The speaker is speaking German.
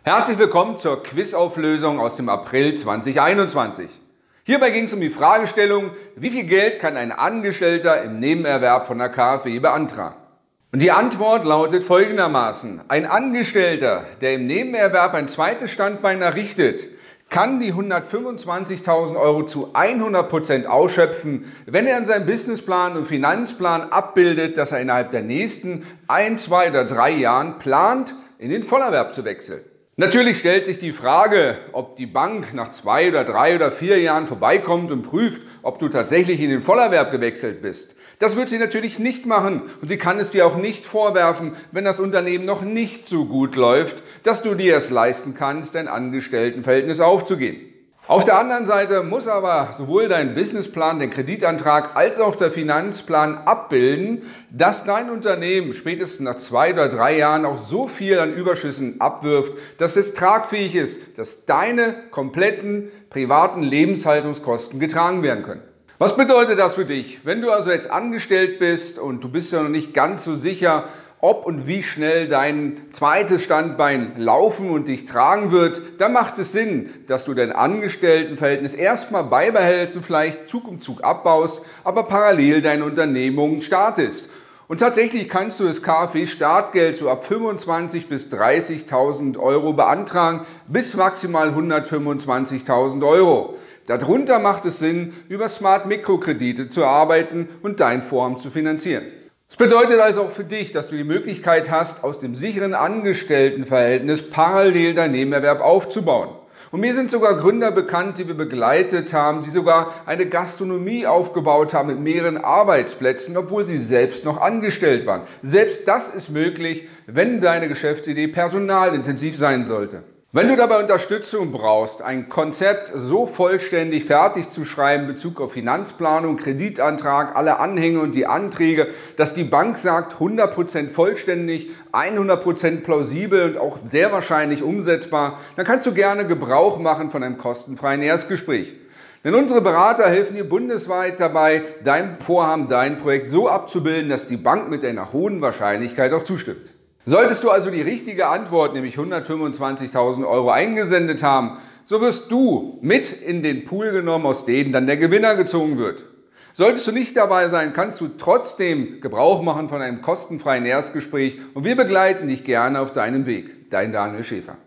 Herzlich willkommen zur Quizauflösung aus dem April 2021. Hierbei ging es um die Fragestellung, wie viel Geld kann ein Angestellter im Nebenerwerb von der KfW beantragen? Und die Antwort lautet folgendermaßen: Ein Angestellter, der im Nebenerwerb ein zweites Standbein errichtet, kann die 125.000 Euro zu 100% ausschöpfen, wenn er in seinem Businessplan und Finanzplan abbildet, dass er innerhalb der nächsten 1, 2 oder 3 Jahren plant, in den Vollerwerb zu wechseln. Natürlich stellt sich die Frage, ob die Bank nach 2 oder 3 oder 4 Jahren vorbeikommt und prüft, ob du tatsächlich in den Vollerwerb gewechselt bist. Das wird sie natürlich nicht machen und sie kann es dir auch nicht vorwerfen, wenn das Unternehmen noch nicht so gut läuft, dass du dir es leisten kannst, dein Angestelltenverhältnis aufzugeben. Auf der anderen Seite muss aber sowohl dein Businessplan, der Kreditantrag als auch der Finanzplan abbilden, dass dein Unternehmen spätestens nach 2 oder 3 Jahren auch so viel an Überschüssen abwirft, dass es tragfähig ist, dass deine kompletten privaten Lebenshaltungskosten getragen werden können. Was bedeutet das für dich? Wenn du also jetzt angestellt bist und du bist ja noch nicht ganz so sicher, ob und wie schnell dein zweites Standbein laufen und dich tragen wird, dann macht es Sinn, dass du dein Angestelltenverhältnis erstmal beibehältst und vielleicht Zug um Zug abbaust, aber parallel deine Unternehmung startest. Und tatsächlich kannst du das KfW-Startgeld so ab 25.000 bis 30.000 Euro beantragen, bis maximal 125.000 Euro. Darunter macht es Sinn, über Smart-Mikrokredite zu arbeiten und dein Vorhaben zu finanzieren. Das bedeutet also auch für dich, dass du die Möglichkeit hast, aus dem sicheren Angestelltenverhältnis parallel deinen Nebenerwerb aufzubauen. Und mir sind sogar Gründer bekannt, die wir begleitet haben, die sogar eine Gastronomie aufgebaut haben mit mehreren Arbeitsplätzen, obwohl sie selbst noch angestellt waren. Selbst das ist möglich, wenn deine Geschäftsidee personalintensiv sein sollte. Wenn du dabei Unterstützung brauchst, ein Konzept so vollständig fertig zu schreiben in Bezug auf Finanzplanung, Kreditantrag, alle Anhänge und die Anträge, dass die Bank sagt 100% vollständig, 100% plausibel und auch sehr wahrscheinlich umsetzbar, dann kannst du gerne Gebrauch machen von einem kostenfreien Erstgespräch. Denn unsere Berater helfen dir bundesweit dabei, dein Vorhaben, dein Projekt so abzubilden, dass die Bank mit einer hohen Wahrscheinlichkeit auch zustimmt. Solltest du also die richtige Antwort, nämlich 125.000 Euro eingesendet haben, so wirst du mit in den Pool genommen, aus denen dann der Gewinner gezogen wird. Solltest du nicht dabei sein, kannst du trotzdem Gebrauch machen von einem kostenfreien Erstgespräch und wir begleiten dich gerne auf deinem Weg. Dein Daniel Schäfer.